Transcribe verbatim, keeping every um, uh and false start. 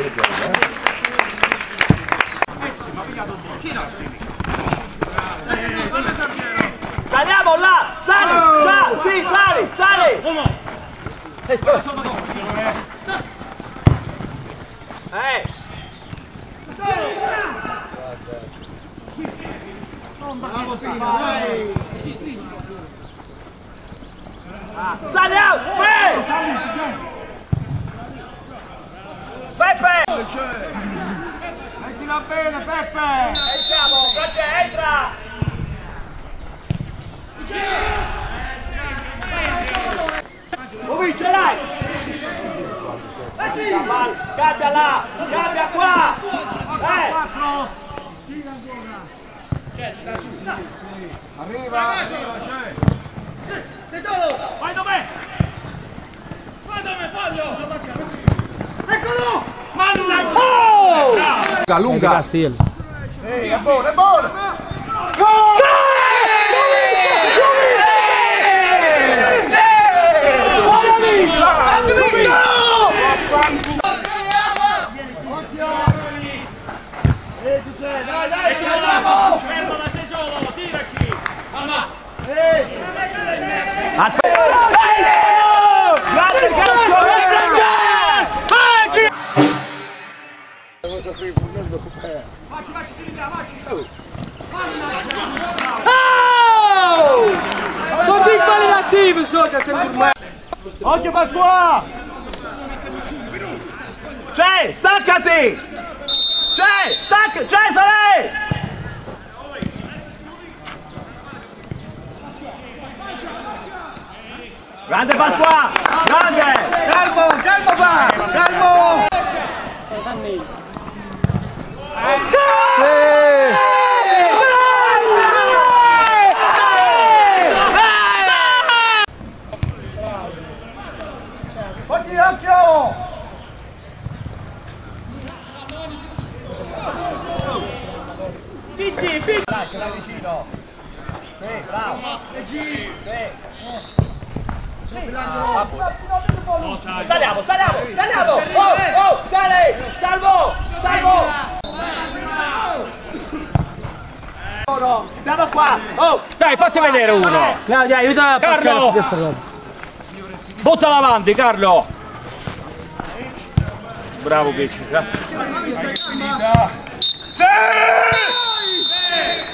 Saliamo là! Sali! Là! Sì, sali! Sali! Eh! Saliamo! Peppe! Mettila bene, Peppe! Entriamo! Croce, entra! Ui, ce l'hai! Cambia là! Cambia qua! Eh! Arriva! Vai dov'è? Vai dov'è, fallo! Eccolo! Oh! Lunga, lunga! Ehi, è buono, è buono! Dai, dai, Fermo da sei solo, tiraci! Mamma! Aspetta! Grazie, calcio! Facci, facci, ti via, facci! Sono piccoli attivi, so che sei Occhio Pasqua! C'è, staccati! C'è, stacca, Cesare! Grande Pasqua! Grande! calmo, calmo va! Calmo! Oggi occhio! Picci, picci! Dai, ce l'hai vicino! Sì, bravo! Sì! Saliamo, saliamo, saliamo! Oh, oh, sale! Salvo! Salvo! Siamo qua! Oh! Dai, fatti vedere uno! Dai, aiuta Carlo! Buttala avanti, Carlo! Bravo Picci! Sì!